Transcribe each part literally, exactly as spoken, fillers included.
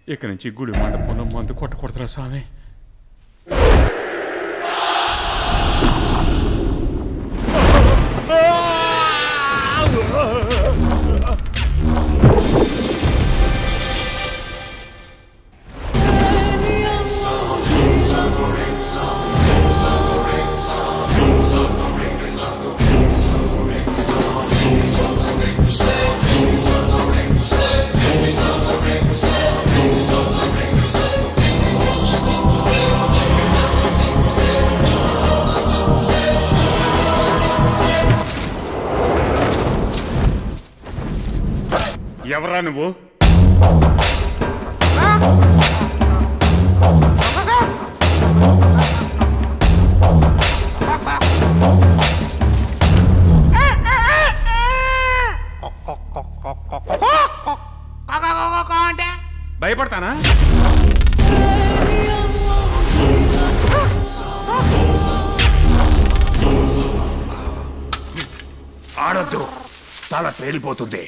ఇక నుంచి గుడి మండపంలో మందు కొట్ట కొడతారా స్వామి? ఎవరా నువ్వు? భయపడతానా? ఆడొద్దు, తల పేలిపోతుంది.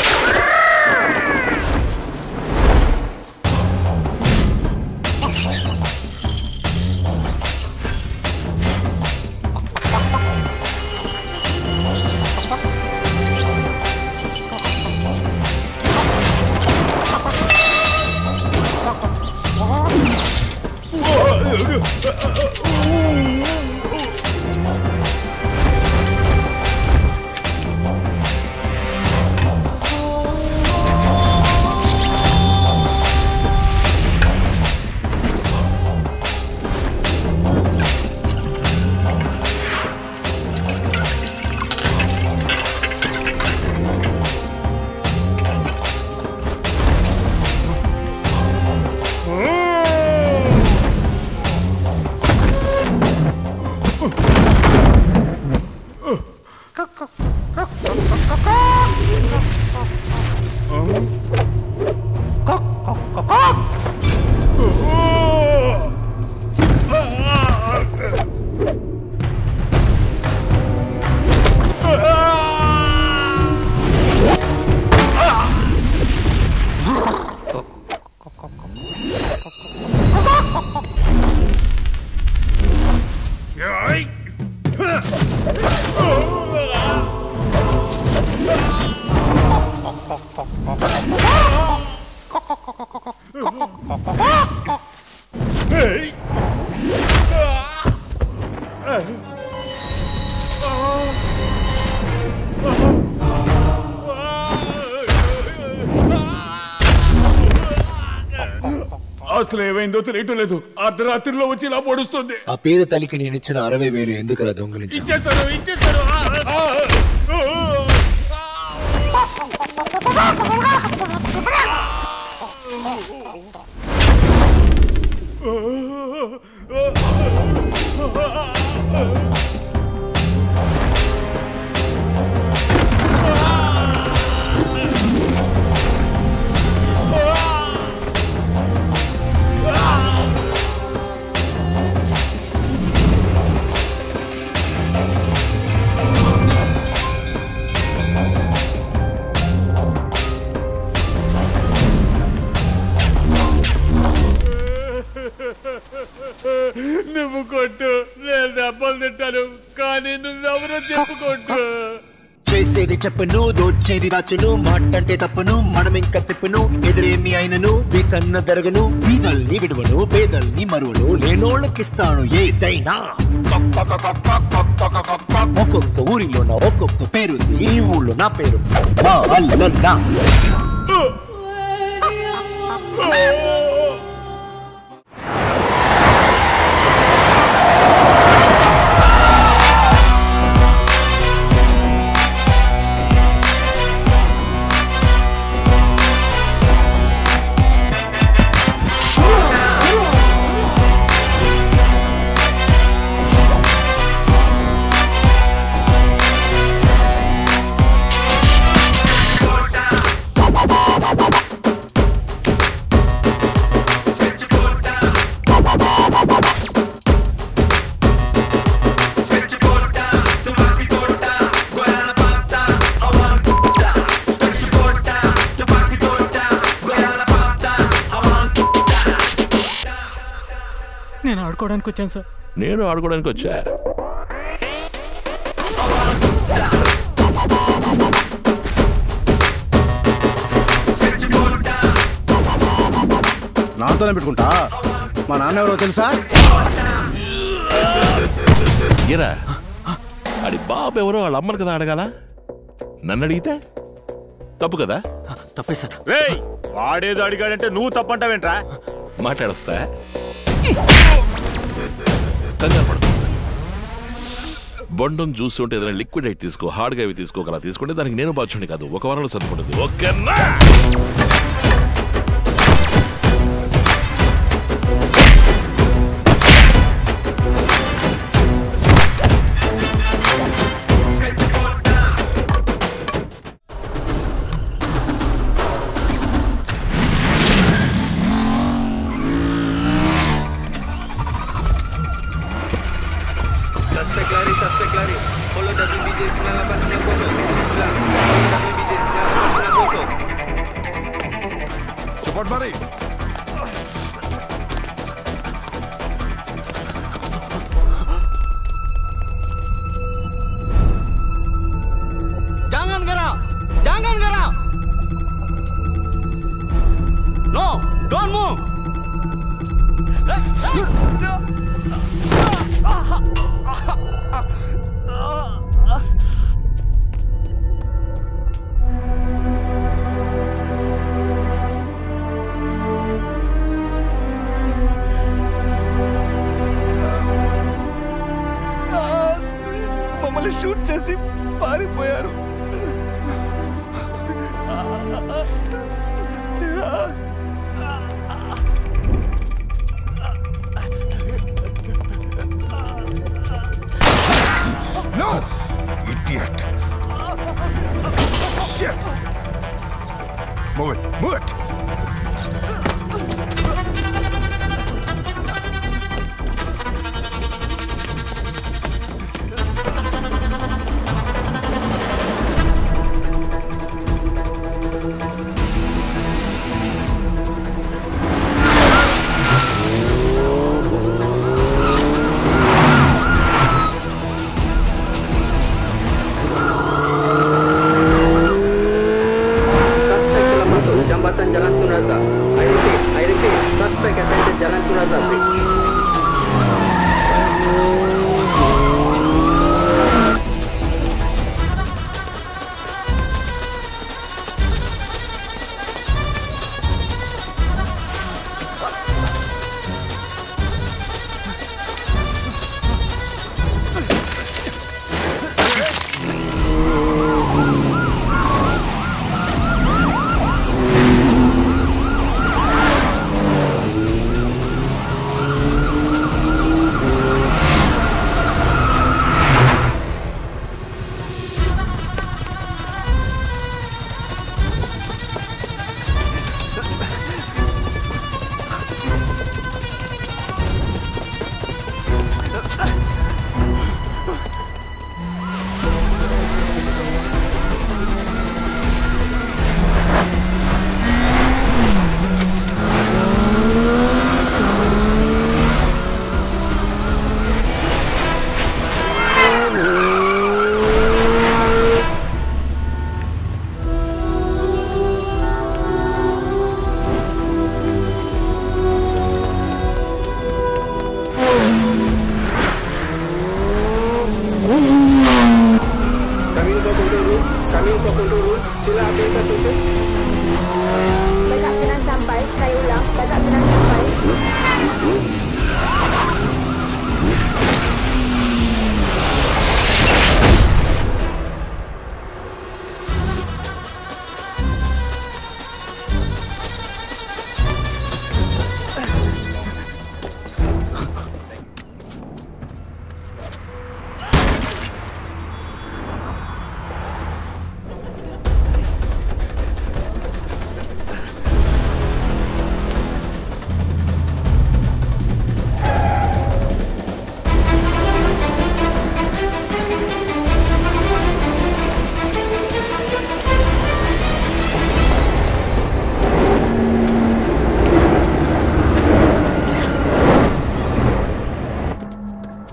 అసలు ఏమైందో తెలియటం లేదు. అర్ధరాత్రిలో వచ్చి ఇలా పొడుస్తుంది. ఆ పేద తల్లికి నేను ఇచ్చిన అరవై వేలు ఎందుకలా దొంగలించాను? ఇచ్చేస్తాను ఇచ్చేస్తాను నువ్వు కొట్టు, నేను దెబ్బలు తింటాను, కానీ నువ్వెవరో చెప్పుకోట్టు. చేసేది చెప్పను, దోచేది దాచును, మాటంటే తప్పను, మనం ఇంకా తిప్పును, ఎదురేమి అయినను, బీతన్న దరగను, బీదల్ని విడువను, పేదల్ని మరువను, లేనోళ్ళకిస్తాను ఏదైనా. ఒక్కొక్క ఊరిలోన ఒక్కొక్క పేరుంది, ఈ ఊళ్ళో నా పేరు మా అల్లన్నా. ఆడుకోవడానికి వచ్చాను సార్. నేను ఆడుకోవడానికి వచ్చా. నాతోనే పెట్టుకుంటా. మా నాన్న ఎవరో తెలుసా? ఏరా అడి బాబు ఎవరో వాళ్ళ అమ్మను కదా అడగాల, నన్ను అడిగితే తప్పు కదా? తప్పే సార్. రేయ్ వాడేదో అడిగాడంటే నువ్వు తప్పంటావేంట్రా? మాట్లాడొస్తా, కంగారు పడు. బొండం జ్యూస్ ఉంటే ఏదైనా లిక్విడ్ అయితే తీసుకో, హార్డ్గా అవి తీసుకోగల. తీసుకుంటే దానికి నేను బాధ్యుని కాదు, ఒక వారంలో సరిపడుతుంది. ఓకేనా? Cepat mari. Jangan gerak, jangan gerak. No, don't move. మమ్మల్ని షూట్ చేసి పారిపోయారు. No! Idiot! Shit! Move it! Move it! Jambatan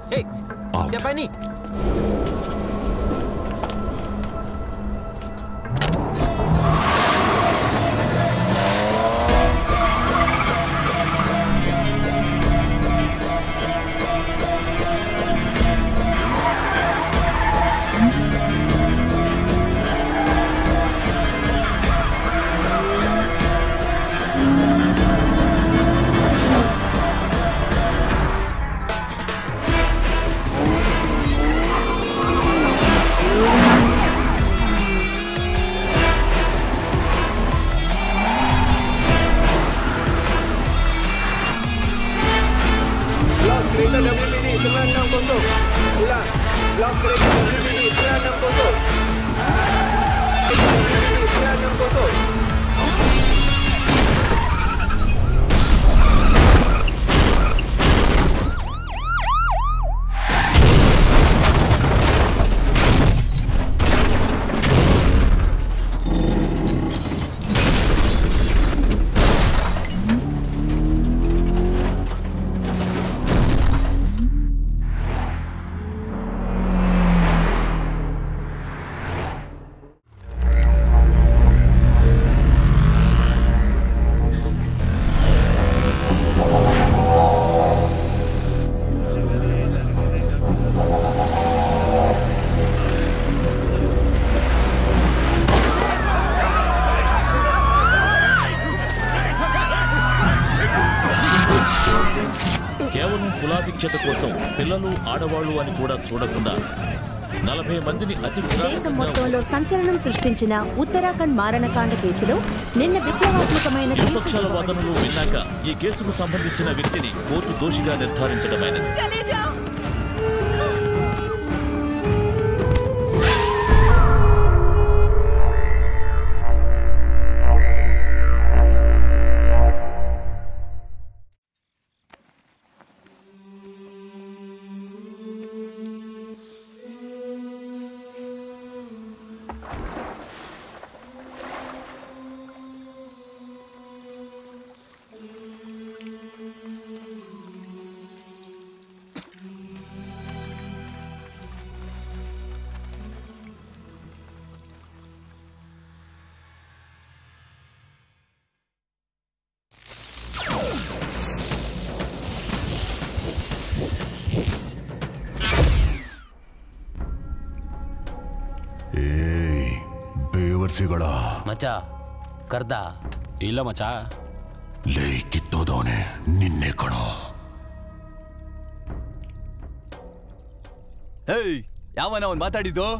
Hey, siapa ini? కులాధిక్యత కోసం పిల్లలు ఆడవాళ్లు అని కూడా చూడకుండా నలభై మందిని అతి దేశం మొత్తంలో సంచలనం సృష్టించిన ఉత్తరాఖండ్ మారణకాండ కేసులో నిన్న విప్లవాత్మకమైన విపక్షాల వాదనలు విన్నాక ఈ కేసుకు సంబంధించిన వ్యక్తిని కోర్టు దోషిగా నిర్ధారించడమైనది. ಮಚಾ ಕರ್ದ ಇಲ್ಲ ಮಚಾ ಲೇ ಕಿತ್ತೋದವನೆ ನಿನ್ನೆ ಕಣೋ. ಏಯ್ ಯಾವನ ಅವನ್ ಮಾತಾಡಿದ್ದು?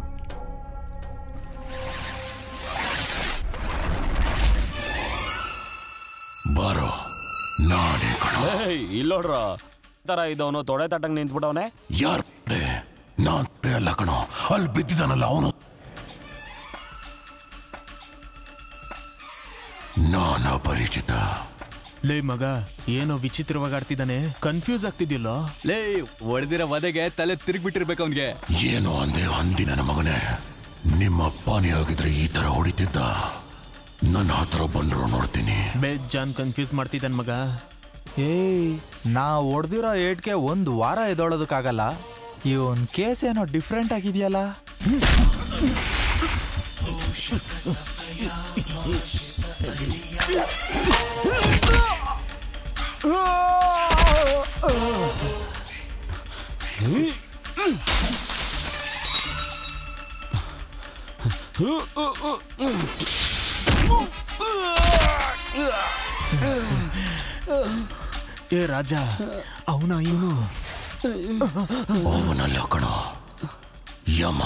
ಬಾರೋ ನಾನೇ ಕಣೋ. ಇಲ್ಲೋಡ್ರ ತರ ಇದವನು ತೊಡೆ ತಟ್ಟಂಗ್ ನಿಂತ್ಬಿಟ್ಟವನೆ. ಯಾರ ನಾನ್ ಅಲ್ಲ ಕಣೋ, ಅಲ್ಲಿ ಬಿದ್ದಿದ್ದಾನಲ್ಲ ಅವನು. ನಾನ ಪರಿಚಿತ. ಲೇ ಮಗ ಏನೋ ವಿಚಿತ್ರವಾಗಿ ಆಡ್ತಿದ್ದಾನೆ, ಕನ್ಫ್ಯೂಸ್ ಆಗ್ತಿದ್ಯಲ್ಲ. ಲೇ ಹೊಡೆದಿರೋ ವಧೆಗೆ ತಲೆ ತಿರುಗ್ಬಿಟ್ಟಿರ್ಬೇಕು ಅವನ್ಗೆ. ಏನು ಅಂದೆ ಅಂದಿ ನನ್ನ ಮಗನೇ, ನಿಮ್ಮ ಅಪ್ಪನೇ ಆಗಿದ್ರೆ ಈ ತರ ಹೊಡಿತಿದ್ದ. ನನ್ನ ಹತ್ರ ಬಂದ್ರು ನೋಡ್ತೀನಿ. ಬೇಜಾನ್ ಕನ್ಫ್ಯೂಸ್ ಮಾಡ್ತಿದ್ದಾನ ಮಗ. ಏಯ್ ನಾ ಹೊಡೆದಿರೋ ಏಟ್ಗೆ ಒಂದು ವಾರ ಎದೊಳೋದಕ್ಕಾಗಲ್ಲ. ಇವನ್ ಕೇಸ್ ಏನೋ ಡಿಫ್ರೆಂಟ್ ಆಗಿದೆಯಲ್ಲ. ಏ ರಾಜ, ಅವನ ಇವನು ಅವನಲ್ಲ ಕಣೋ, ಯಮ.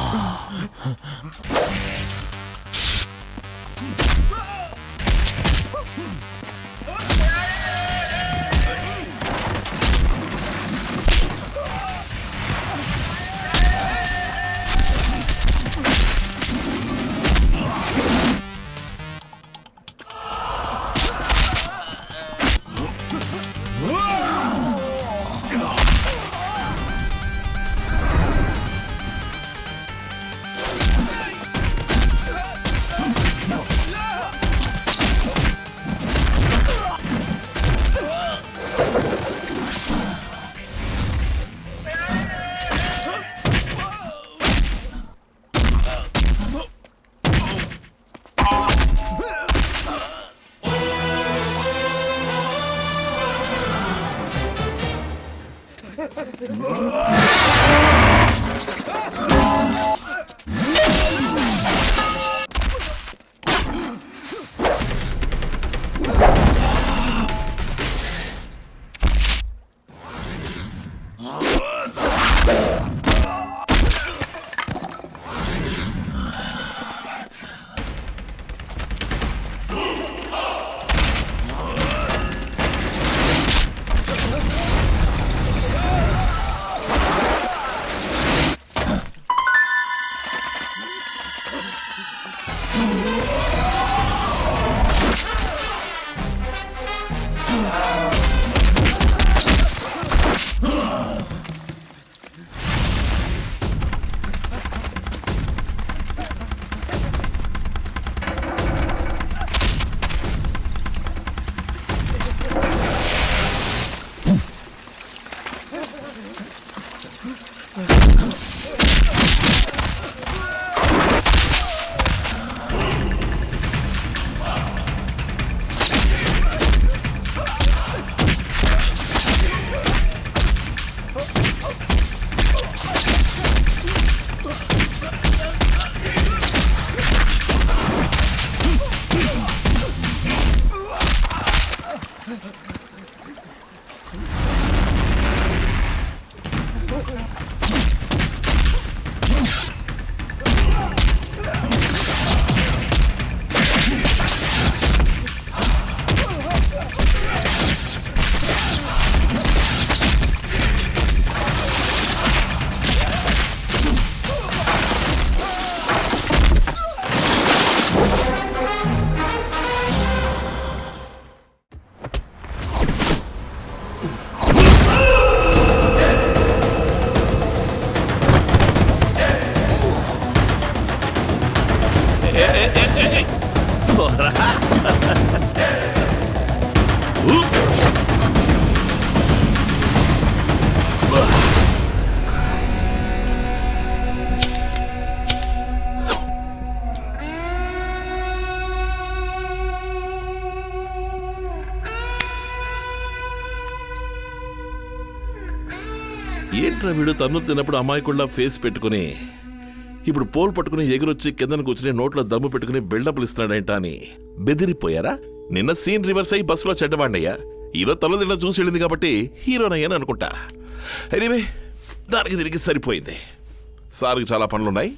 ఏంట్రా వీడు తన్నులు తిన్నప్పుడు అమాయకుల్లా ఫేస్ పెట్టుకుని ఇప్పుడు పోల్ పట్టుకుని ఎగురొచ్చి కిందను కూర్చుని నోట్లో దమ్ము పెట్టుకుని బిల్డప్లు ఇస్తున్నాడేంట అని బెదిరిపోయారా? నిన్న సీన్ రివర్స్ అయ్యి బస్సులో చెడ్డవాడినయ్యా. ఈరోజు తల తిన్న చూసి వెళ్ళింది కాబట్టి హీరోనయ్యాని అనుకుంటా. ఎనీవే దానికి తిరిగి సరిపోయింది. సార్కి చాలా పనులున్నాయి,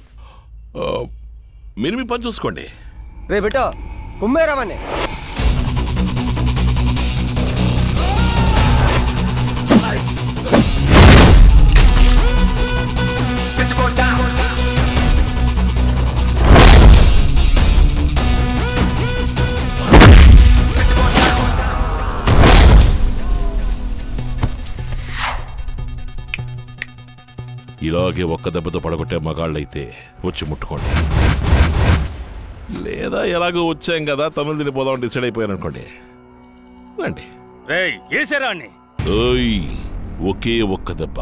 మీరు మీ పని చూసుకోండి. రే బెటో కుమ్మేరామని ఇలాగే ఒక్క దెబ్బతో పడగొట్టే మగాళ్ళైతే వచ్చి ముట్టుకోండి, లేదా ఎలాగో వచ్చాం కదా తమిళ తినిపోదాం డిసైడ్ అయిపోయాను అనుకోండి. రండి. ఓయ్ ఒకే ఒక్క దెబ్బ.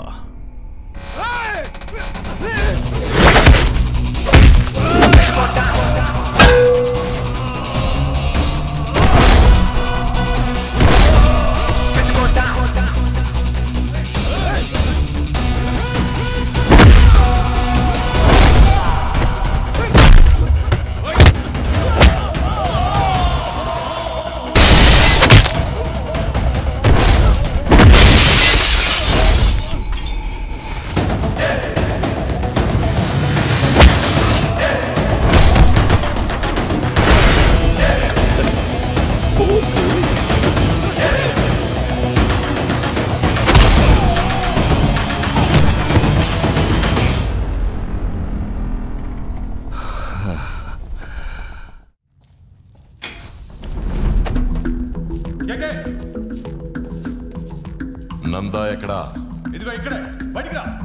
నందా ఎక్కడా? ఇదిగో ఇక్కడే, బయటికి రా.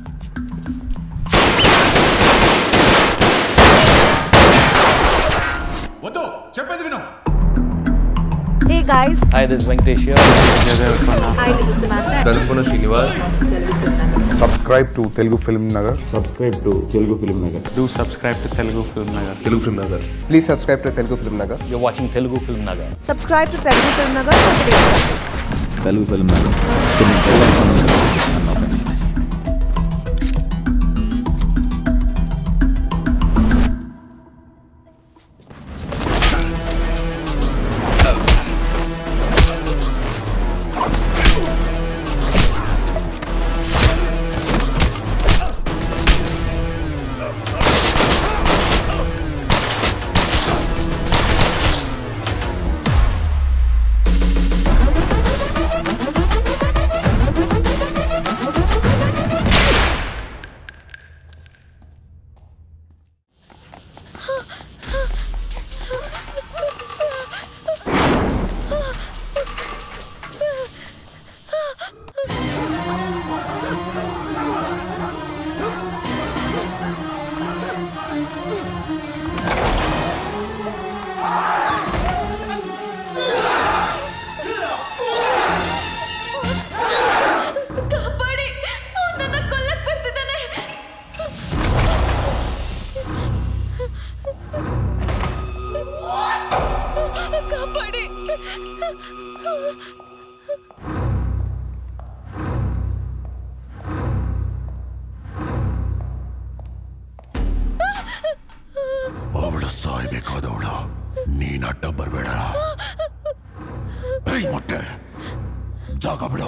వద్దు, చెప్పేది విను. Hey guys. Hi, this is Venkatesh here. Hi, this is Samantha. Dalpuna Srinivas. Subscribe to Telugu Film Nagar. Subscribe to Telugu Film Nagar. Do subscribe to Telugu Film Nagar. Telugu Film Nagar. Please subscribe to Telugu Film Nagar. You're watching Telugu Film Nagar. Subscribe to Telugu Film Nagar. Telugu Film Nagar. ಅವಳು ಸಾಯ್ಬೇಕಾದವಳು, ನೀನ್ ಅಡ್ಡ ಬರ್ಬೇಡ. ಏಯ್ ಮೊಟ್ಟೆ, ಜಾಗ ಬಿಡು.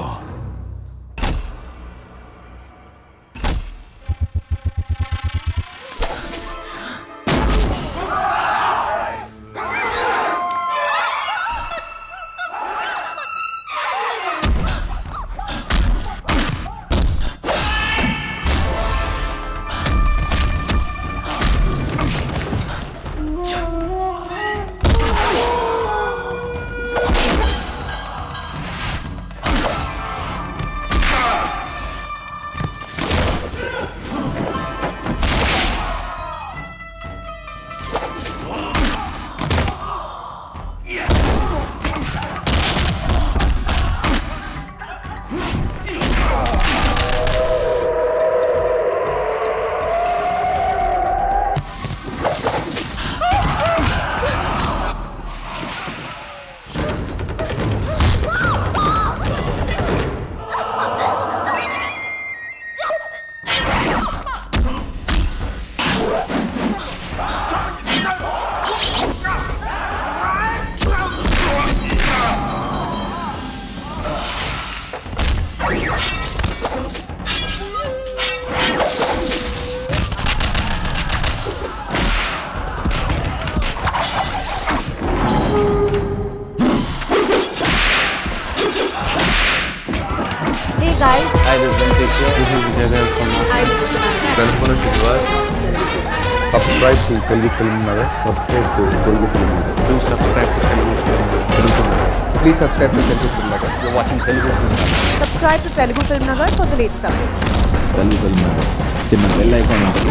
guys. Hi, this is Venkatesh here. This is Vijay Devarkonda. Hi, this is Samantha. Welcome to Srinivas. Subscribe to Telugu Film Nagar. Subscribe to Telugu Film Nagar. Do subscribe to Telugu Film Nagar. Please subscribe to Telugu Film Nagar. You're watching Telugu Film Nagar. Subscribe to Telugu Film Nagar for the latest updates. Telugu Film Nagar. చిన్న bell icon ఉంటుంది.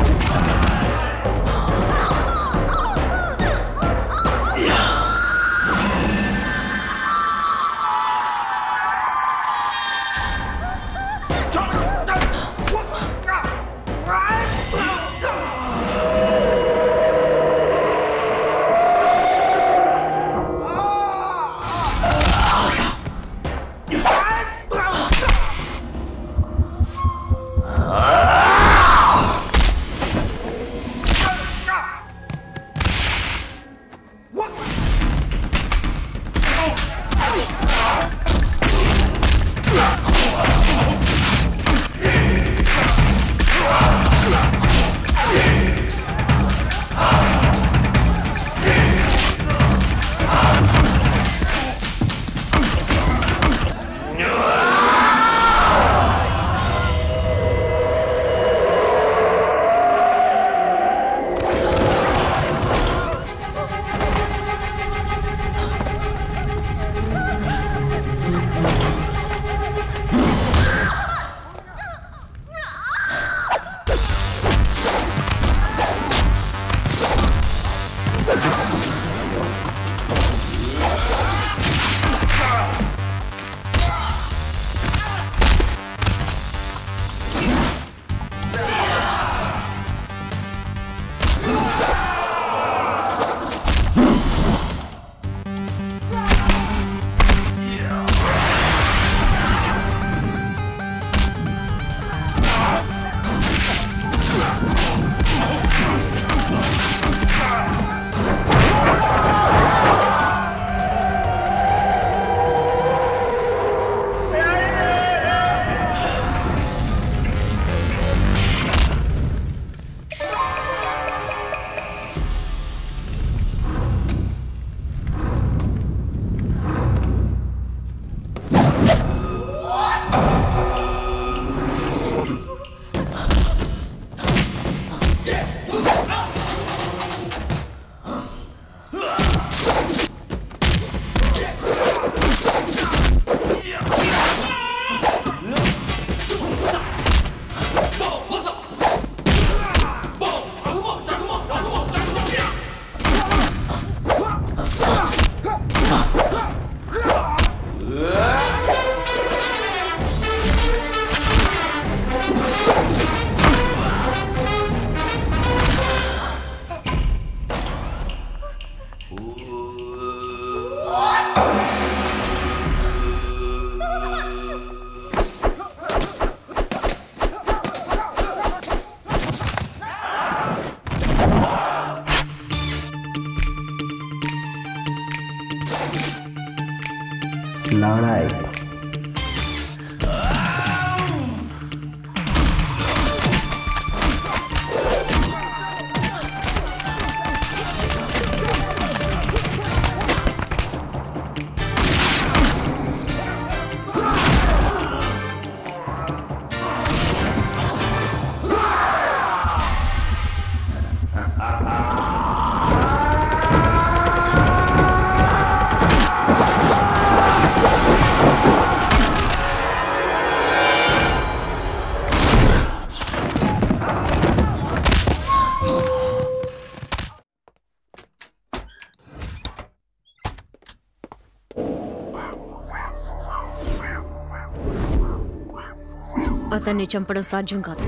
అతన్ని చంపడం సాధ్యం కాదు.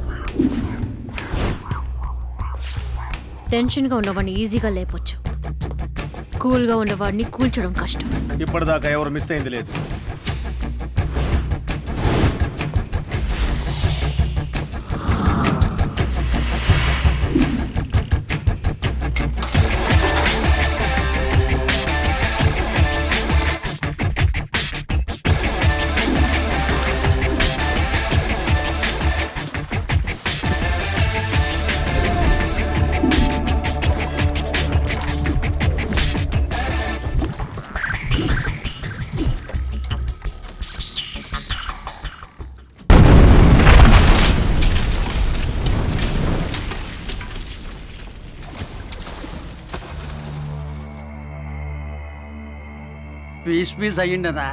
టెన్షన్గా ఉన్నవాడిని ఈజీగా లేపొచ్చు, కూల్గా ఉన్నవాడిని కూల్చడం కష్టం. ఇప్పటిదాకా ఎవరు మిస్ అయింది లేదు. పీస్ పీస్ అయ్యిండనా?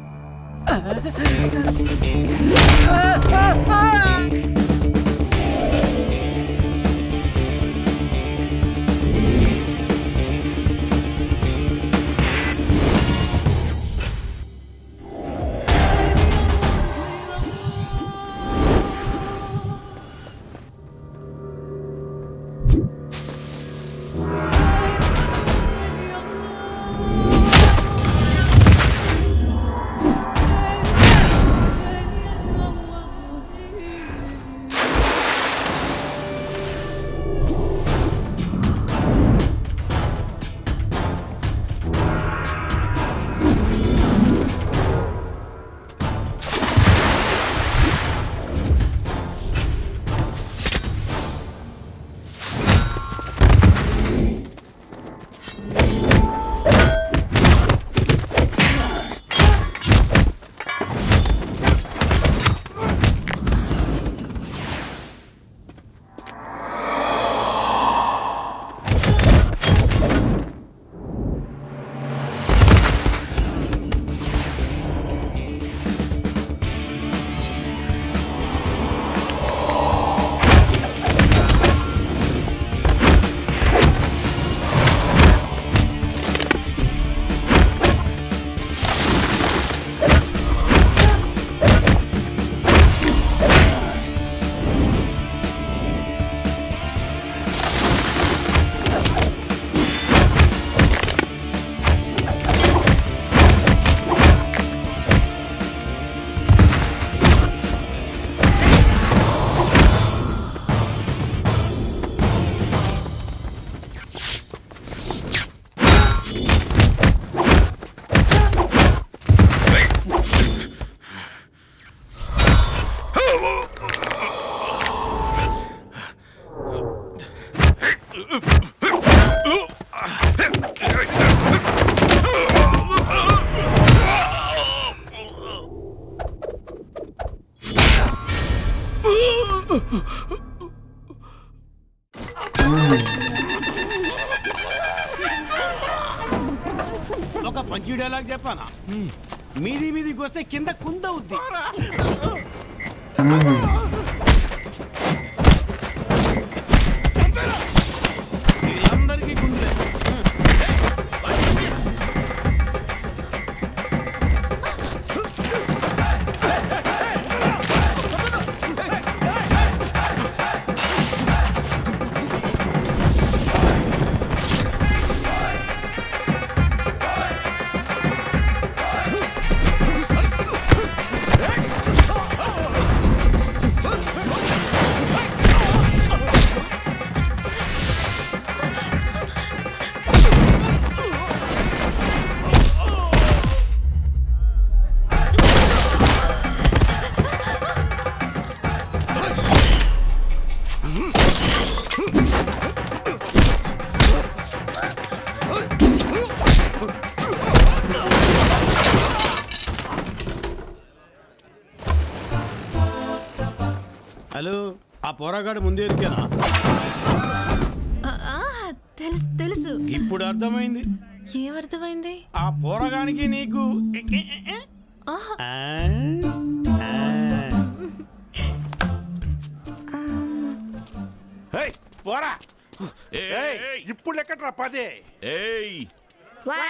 ఒక పంచి డైలాగ్ చెప్పానా? మీది మీదికి వస్తే కింద కుంద అవుద్ది. అందరికీ కుందే. హలో, ఆ పోరాగాడు ముందే ఎరికేనా? తెలుసు తెలుసు. ఇప్పుడు అర్థమైంది. ఏమర్థమైంది? ఆ పోరగానికి నీకు పోరా ఇప్పుడు లెక్కట్రా పదే. ఏయ్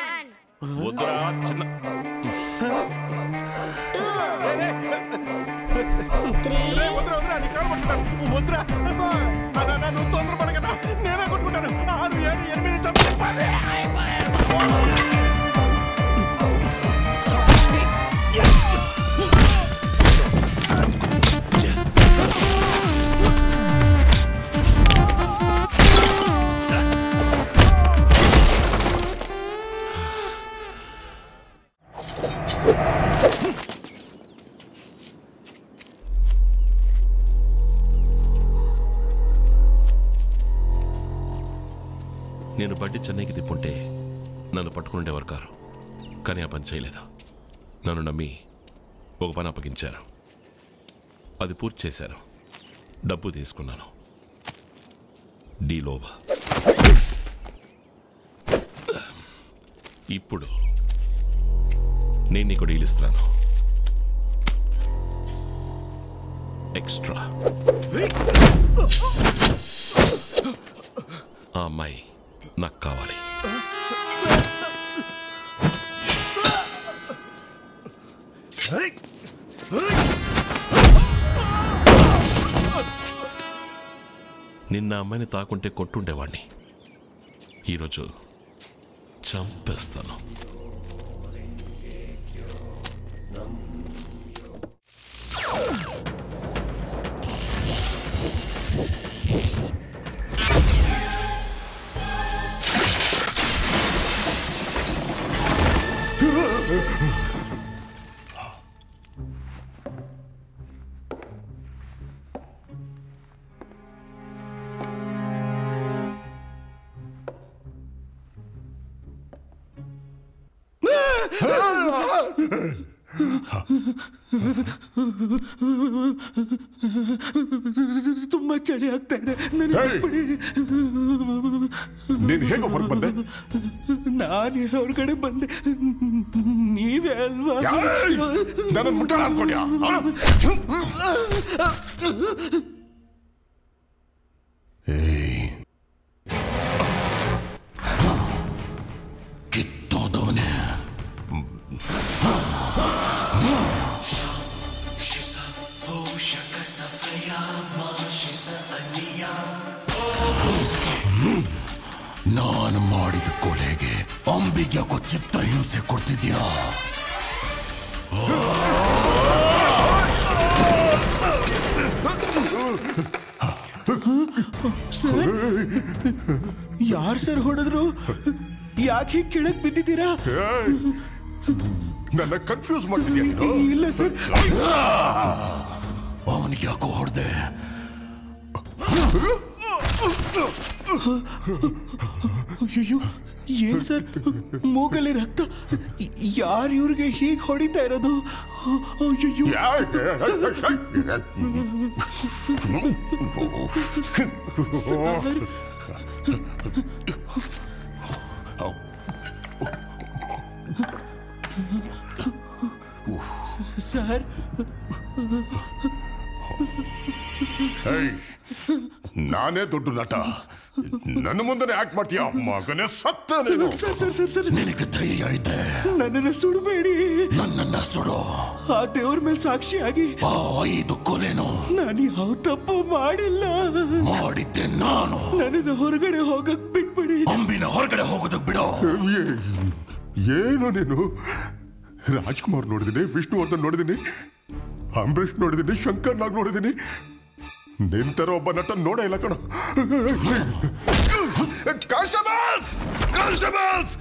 వద్దురా చిన్న వద్దురా అన్న నువ్వు తొందర పడకన్నా నేనే కొట్టుకుంటాను ఆరు ఏడు ఎనిమిది తొమ్మిది పది నేను బండి చెన్నైకి తిప్పుంటే నన్ను పట్టుకుండేవారు కారు, కానీ ఆ పని చేయలేదు. నన్ను నమ్మి ఒక పని అప్పగించారు, అది పూర్తి చేశాను. డబ్బు తీసుకున్నాను. డీలోబా. ఇప్పుడు నేను నీకు డీల్ ఇస్తున్నాను. ఎక్స్ట్రా. ఆ అమ్మాయి నాకు కావాలి. నిన్న అమ్మాయిని తాకుంటే కొట్టుండేవాణ్ణి, ఈరోజు చంపేస్తాను. ತುಂಬಾ ಚಳಿ ಆಗ್ತಾ ಇದೆ. ನೀನು ಹೇಗೆ ಹೊರಗೆ ಬಂದೆ? ನಾನು ಹೊರಗಡೆ ಬಂದೆ, ನೀವೇ ಅಲ್ವಾ? ನನ್ನ ಮುಟ್ಟಾಳ ಅನ್ಕೊಂಡ್ಯಾ? ಕಿತ್ತೋದವನೇ. ನಾನು ಮಾಡಿದ ಕೊಲೆಗೆ ಅಂಬಿಗೆ ಯಾಕೋ ಚಿತ್ರಹಿಂಸೆ ಕೊಡ್ತಿದ್ಯಾ? ಸರ್, ಯಾರು ಸರ್ ಹೊಡೆದ್ರು? ಯಾಕೆ ಹೀಗೆ ಕೆಳಕ್ ಬಿದ್ದಿದ್ದೀರಾ? ನನ್ನ ಕನ್ಫ್ಯೂಸ್ ಮಾಡ್ತಿದ್ಯಾ? ಇಲ್ಲ ಸರ್. ಅವನಿಗೆ ಯಾಕೋ ಹೊಡೆದೆ? ಅಯ್ಯೋ, ಏನ್ ಸರ್ ಮೂಗಲ್ಲಿ ರಕ್ತ? ಯಾರು ಇವ್ರಿಗೆ ಹೀಗೆ ಹೊಡಿತಾ ಇರೋದು? ಅಯ್ಯೋ, ಸರ್ ನಾನೇ ದೊಡ್ಡ ನಟ, ನನ್ನ ಮುಂದೆ ಆಕ್ಟ್ ಮಾಡ್ತೀಯ? ಮಗನೇ ಸತ್ತ ನೀನು. ನಿನಗೆ ಧೈರ್ಯ ಇದ್ರೆ ನನ್ನನ್ನು ಸುಡಬೇಡಿ. ನನ್ನನ್ನ ಸುಡು. ಆ ದೇವ್ರ ಮೇಲೆ ಸಾಕ್ಷಿಯಾಗಿ ಆ ಐದು ಕೊಲೆನು ನಾನು ಯಾವ ತಪ್ಪು ಮಾಡಿಲ್ಲ. ಮಾಡಿದ್ದೆ ನಾನು. ನನ್ನನ್ನು ಹೊರಗಡೆ ಹೋಗಕ್ ಬಿಟ್ಬಿಡಿ. ಅಂಬಿನ ಹೊರಗಡೆ ಹೋಗೋದಕ್ ಬಿಡೋ. ಏನು ನೀನು? ರಾಜ್ಕುಮಾರ್ ನೋಡಿದೀನಿ, ವಿಷ್ಣುವರ್ಧನ್ ನೋಡಿದೀನಿ, ಅಂಬರೀಷ್ ನೋಡಿದೀನಿ, ಶಂಕರ್ ನಾಗ್ ನೋಡಿದೀನಿ. ನಿಂತರ ಒಬ್ಬ ನಟ ನೋಡ ಇಲ್ಲ ಕಣ. Constables, constables!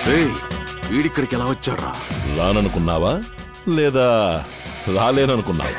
వీడిక్కడికి ఎలా వచ్చాడ్రా? రాననుకున్నావా లేదా రాలేననుకున్నావా?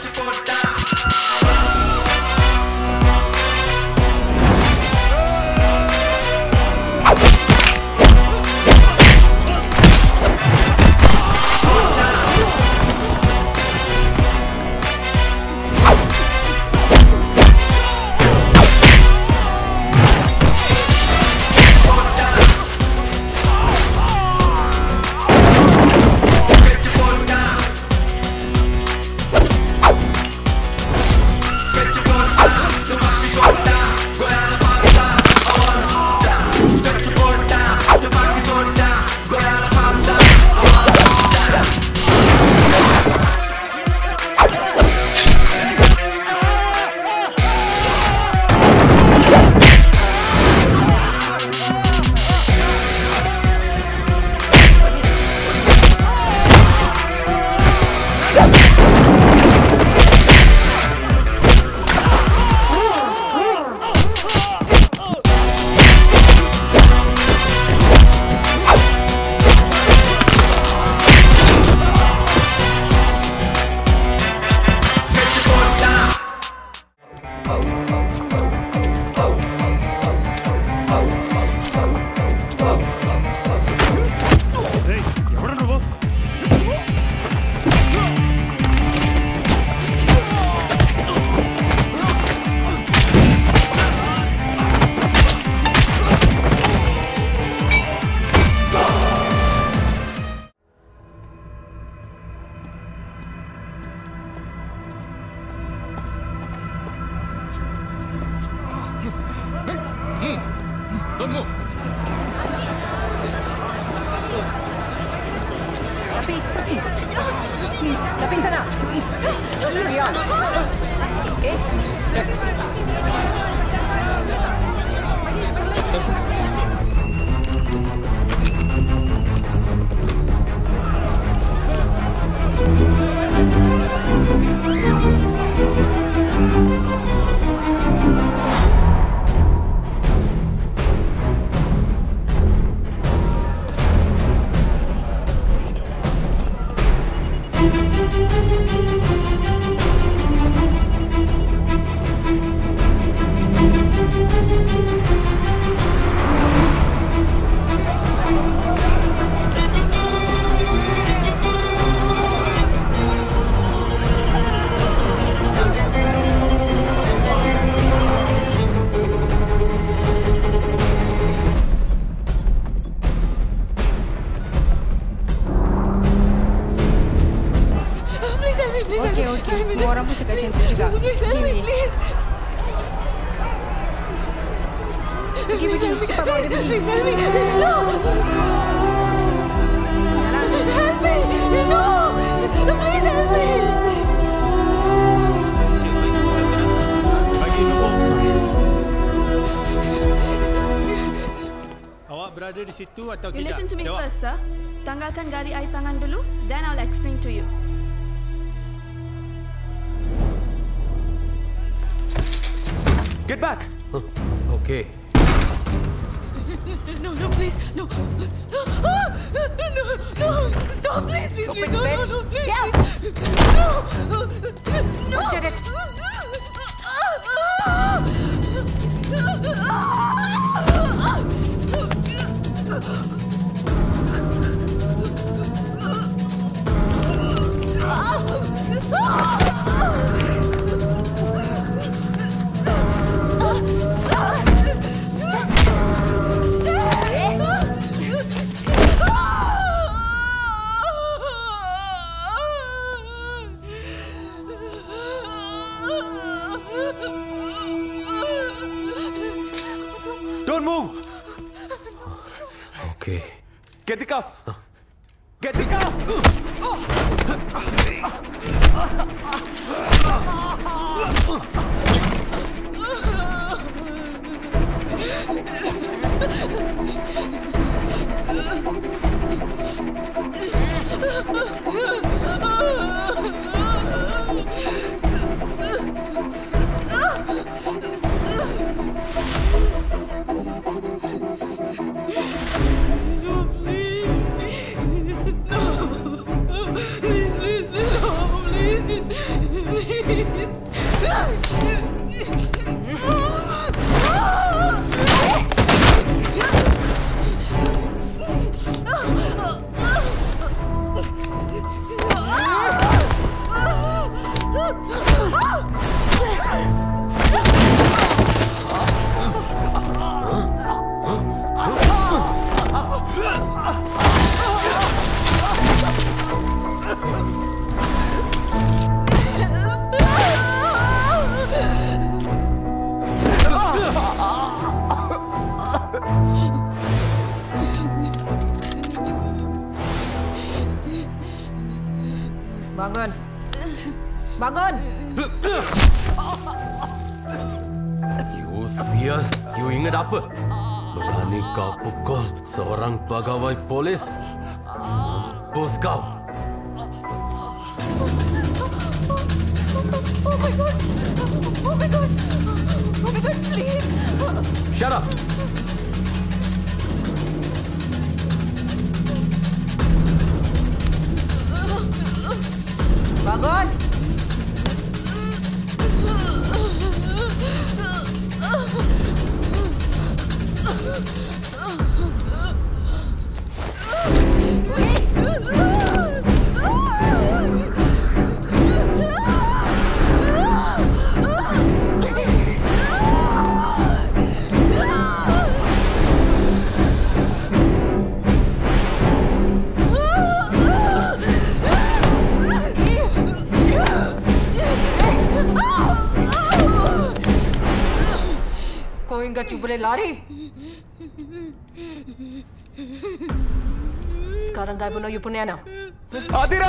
You listen to me first, sir. Tanggalkan jari air tangan dulu, then I'll explain to you. Get back! Huh. Okay. No, no, please, no. No, no, stop, please, please, please. No, no, no, please. Get out! No, no. What did it? Don't move! Okay. Get the cuff! Get the cuff! No, please. Bangun. Bangun. You sial, you ingat apa? Berani kau pukul seorang pegawai polis? Mampus kau. Oh my god. Oh my god. Oh my god, please. Shut up. Bangun. Kau hingga cuba boleh lari. Sekarang gaya bunuh you punya anak. Adira!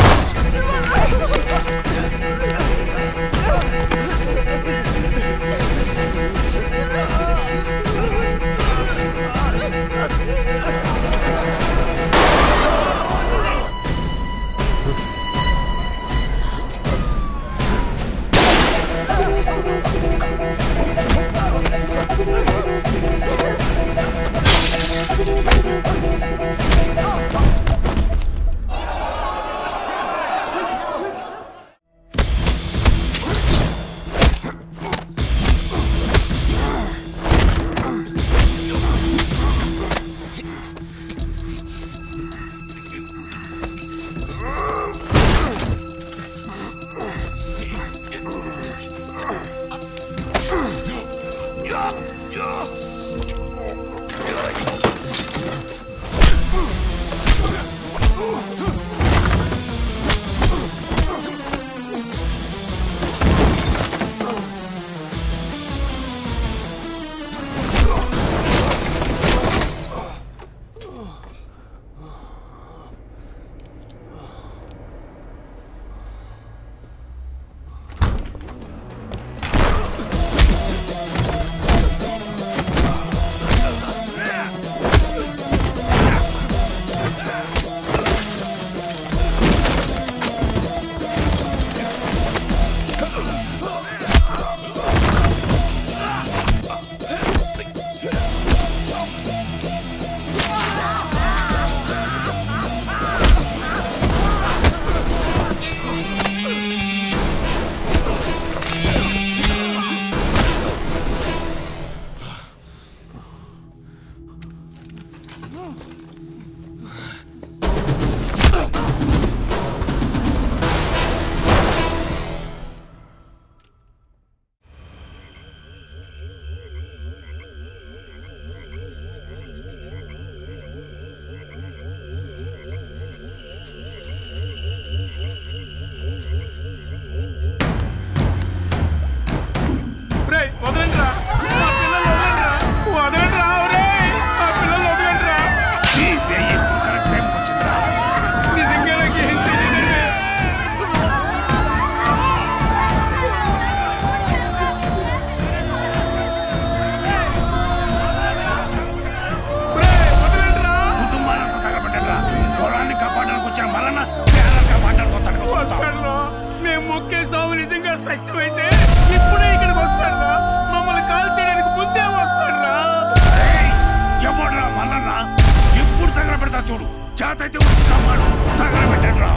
సత్యమైతే ఇప్పుడే ఇక్కడికి వస్తాడా? మమ్మల్ని call చేయడానికి ముందే వస్తాడా? ఎవడ్రా మల్లన్న? ఎప్పుడు తగలబెడతా చూడు. చేతైతే వచ్చి చంపాడు. తగలబెట్టండిరా.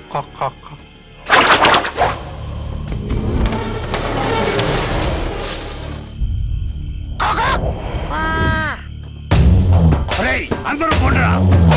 అందరూ కొండరా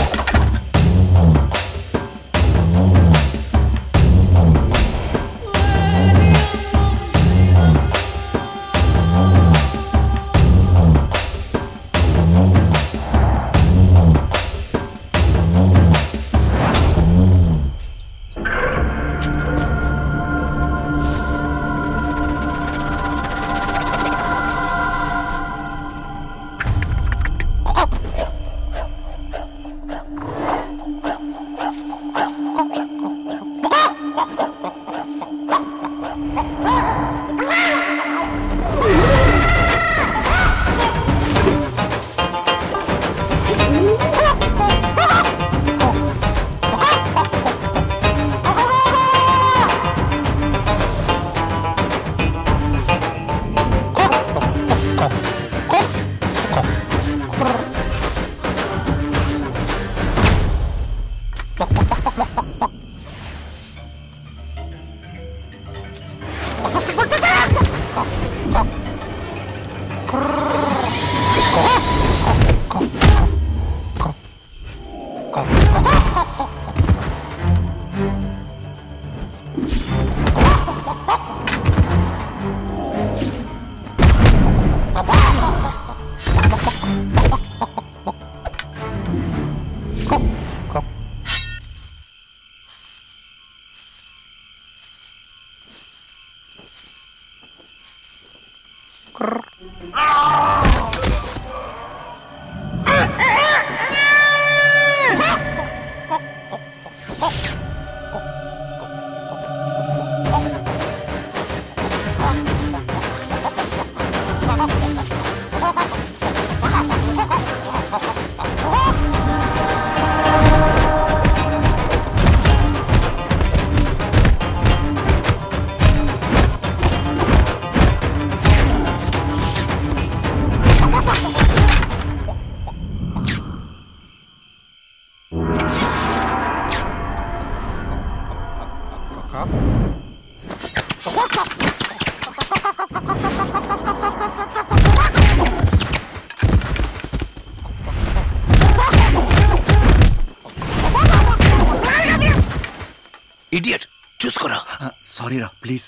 ఇడియట్ చూసుకోరా. సారీ రా ప్లీజ్.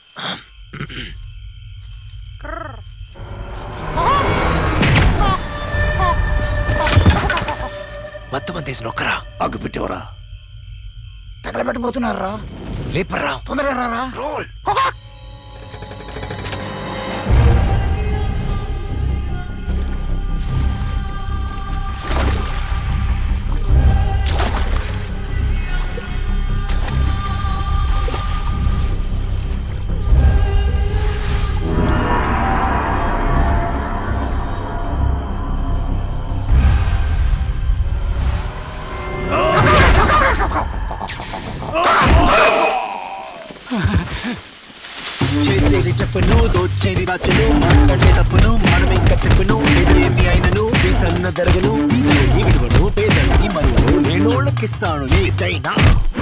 మొత్తం మంది నొక్కరా. అగ్గు పెట్టేవరా. తగలబెట్టబోతున్నారా? లేపరా, తొందరగా రారా. రోల్. చేసేది చెప్పను, దోచేది దాచను, మాట్లాడే తప్పును మనం ఇంకా తిప్పును. ఏదేమి అయినను కన్న దరగను, బీదల్ని విడువను, పేదల్ని మరువను, లేనోళ్ళకిస్తాను ఏదైనా.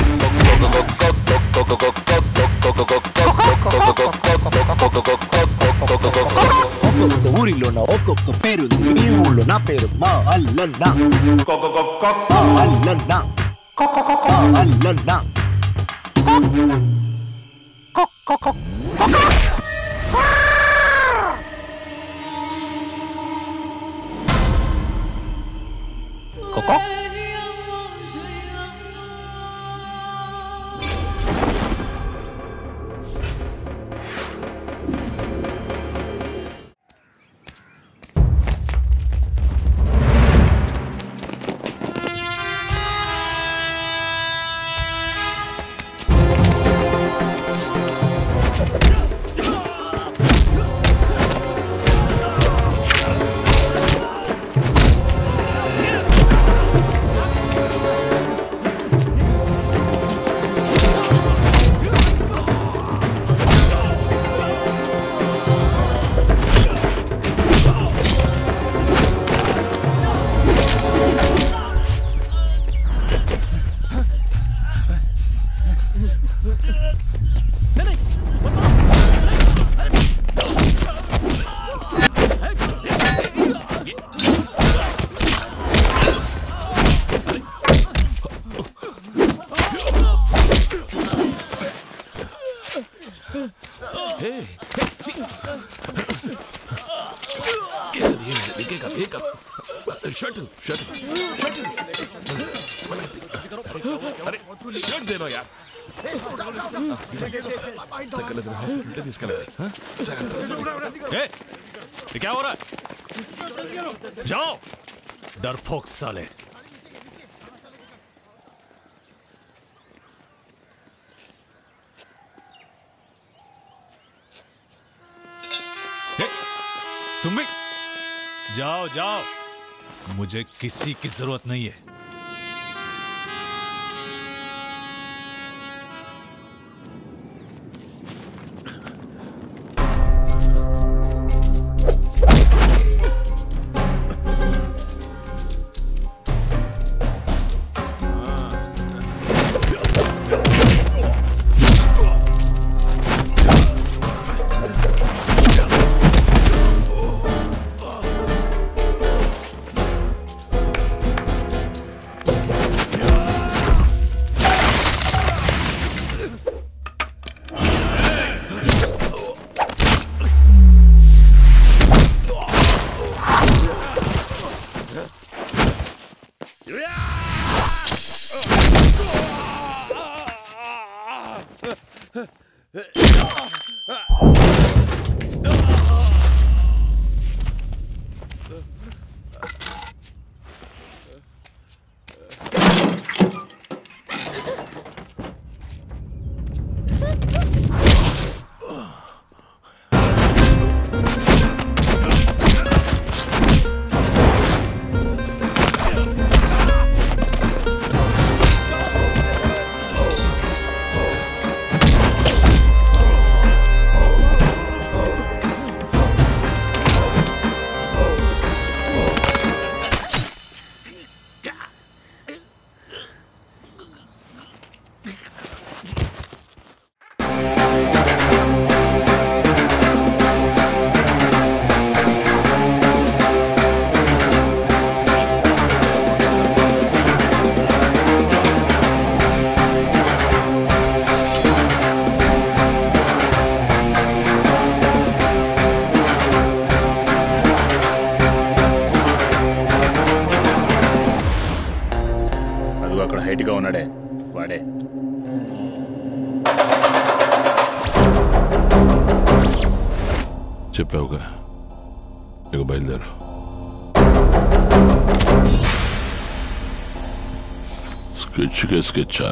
ఒక్కొక్క ఊరిలోన ఒక్కొక్క పేరుంది, ఈ ఊళ్ళో నా పేరు మా అల్లన్న. మా అల్లన్న, మా అల్లన్న. शर्ट शर्ट शर्ट अरे शर्ट दे दो यार हॉस्पिटल తీసుకెళ్ళండి क्या हो रहा है जाओ डरपोक साले तुम भी जाओ जाओ मुझे किसी की जरूरत नहीं है చెప్పావుగా ఇక బయలుదేరు స్కెచ్గా స్కెచ్చా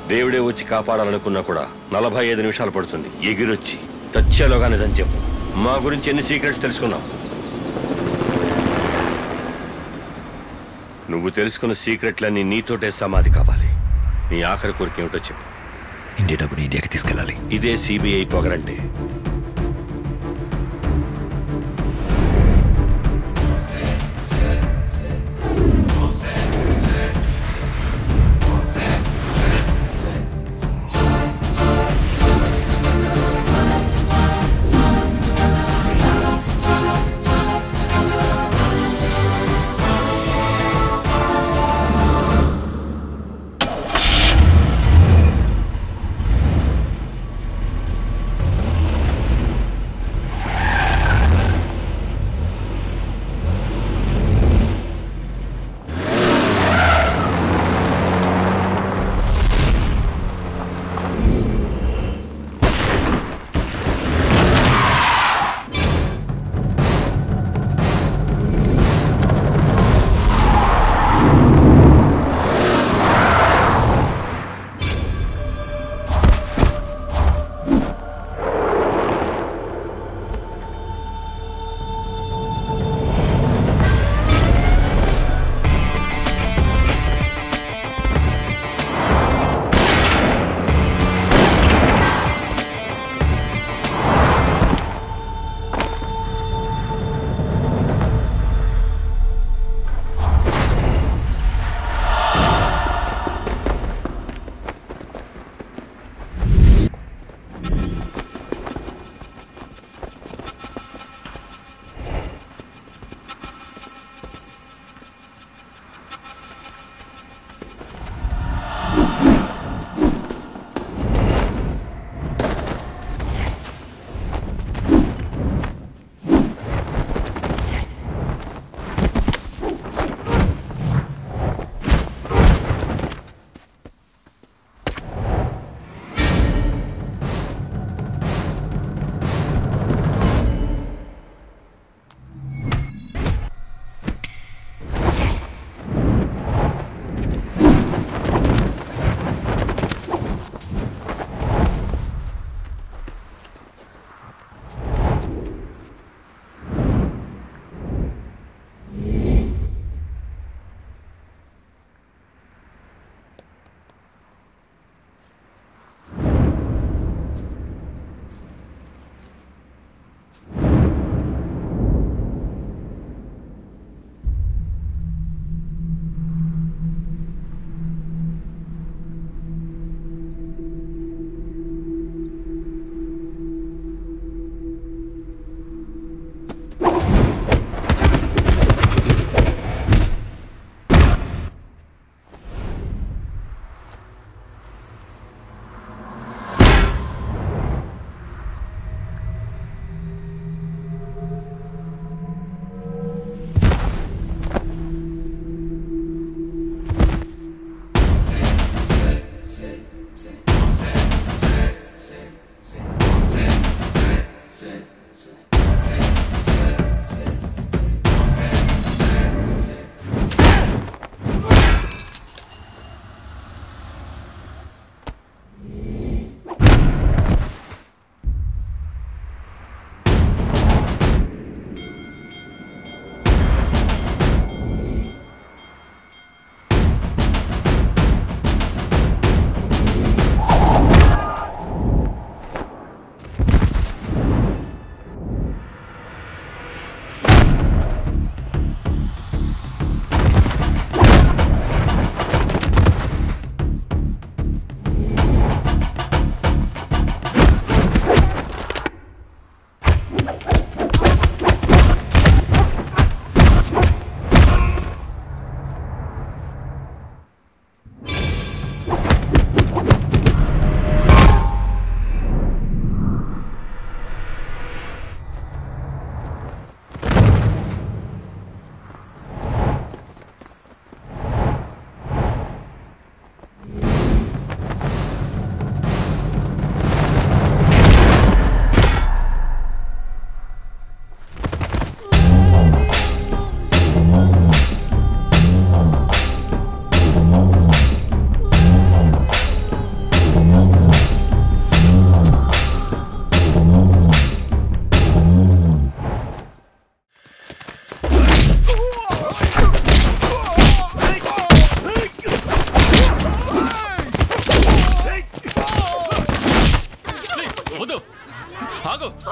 దేవుడే వచ్చి కాపాడాలనుకున్నా కూడా నలభై ఐదు నిమిషాలు పడుతుంది. ఎగిరొచ్చి చచ్చేలోగా నిజం చెప్పు. మా గురించి ఎన్ని సీక్రెట్స్ తెలుసుకున్నావు? నువ్వు తెలుసుకున్న సీక్రెట్లన్నీ నీతోటే సమాధి కావాలి. నీ ఆఖరి కోరిక ఏమిటో చెప్పు. ఇండియా డబ్బుని ఇండియాకి తీసుకెళ్ళాలి. ఇదే సిబిఐ పొగరంటే.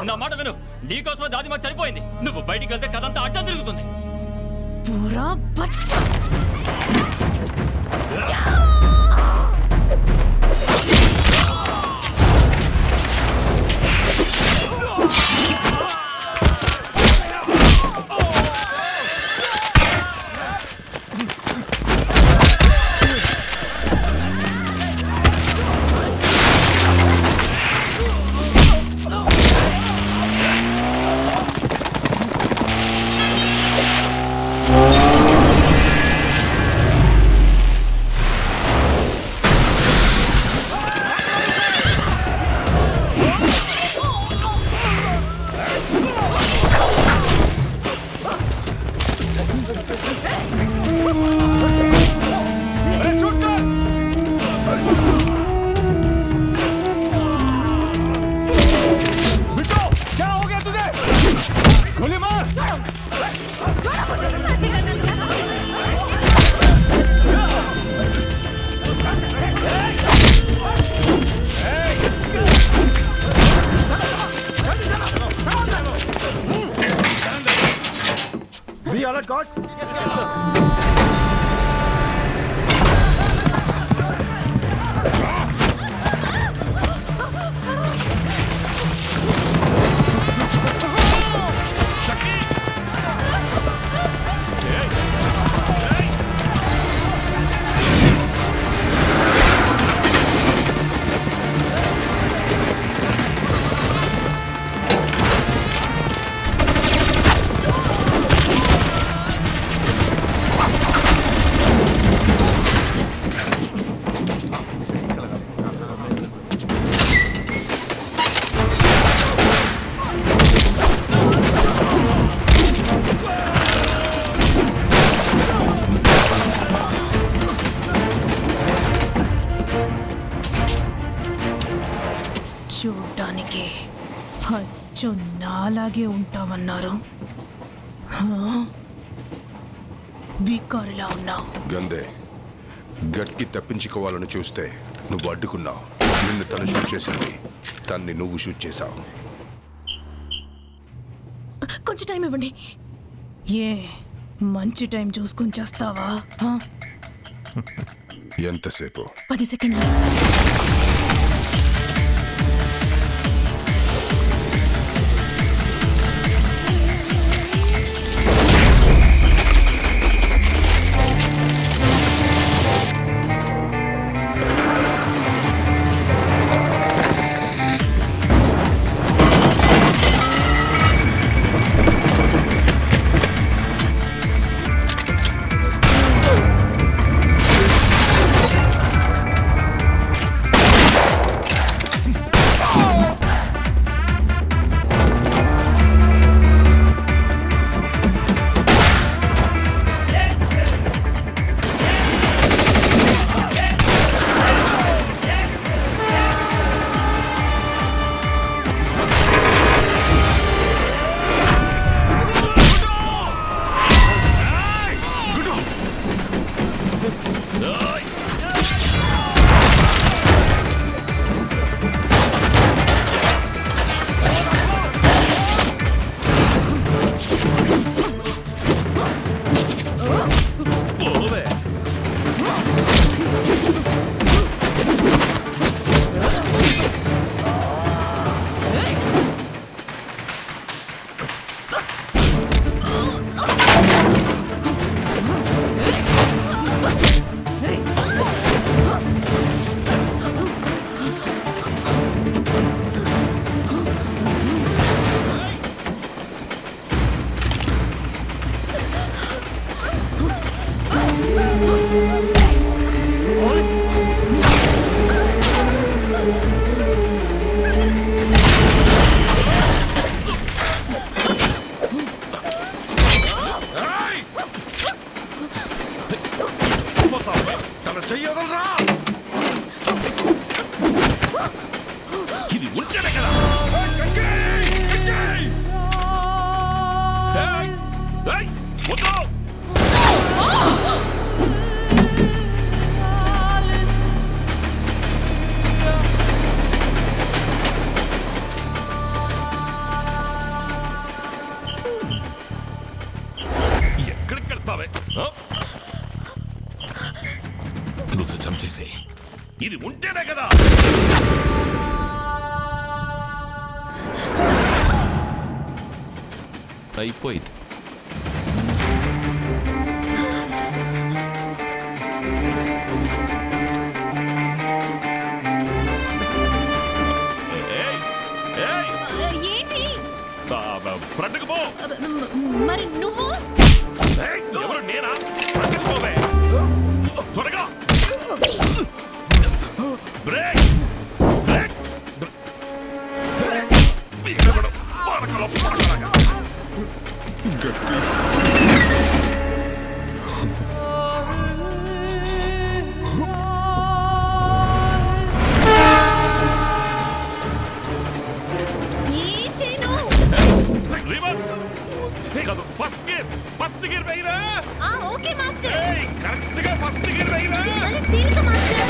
నా మాట విను, నీకోసం దాదిమ చనిపోయింది. నువ్వు బయటికి వెళ్తే కథంతా అడ్డం తిరుగుతుంది. పూరా బచ్చా చూడ్డానికి అచ్చు నాలాగే ఉంటావన్నారు. బికారిలా ఉన్నావు. గందే, గట్కి తప్పించుకోవాలని చూస్తే నువ్వు అడ్డుకున్నావు. నిన్ను తను షూట్ చేసింది, తన్ని నువ్వు షూట్ చేశావు. కొంచెం టైం ఇవ్వండి. ఏ మంచి టైం చూసుకుని చేస్తావా? ఎంతసేపు? పది సెకండ్లు. నువ్వు సజం చేసే ఇది ఉంటేనే కదా. అయిపోయింది. ఫ్రంట్కి పో. మరి నువ్వు ఎవరు నేనా? ఫ్రంట్కి పోవే త్వరగా. బ్రేక్ బ్రేక్ పారకలో పారకలాగా గట్టి ఫస్ట్ గేర్ ఫస్ట్ గేర్ వేయరా. ఆ ఓకే మాస్టర్. ఏయ్ కరెక్ట్ గా ఫస్ట్ గేర్ వేయరా. అరే తీరిక master.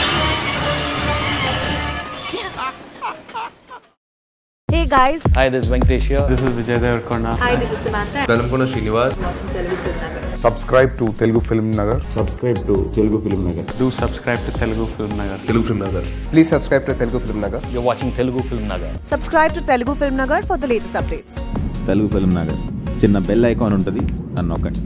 Hey guys. Hi, this is Venkatesh here. This is Vijay Devarkonda. Hi, this is Samantha. Dalamkona Srinivas. Subscribe to Telugu Film Nagar. Subscribe to Telugu Film Nagar. Do subscribe to Telugu Film Nagar. Telugu Film Nagar. Please subscribe to Telugu Film Nagar. You're watching Telugu Film Nagar. Subscribe to Telugu Film Nagar for the latest updates. Telugu film Nagar చిన్న bell icon ఉంటుంది, అని నొక్కండి.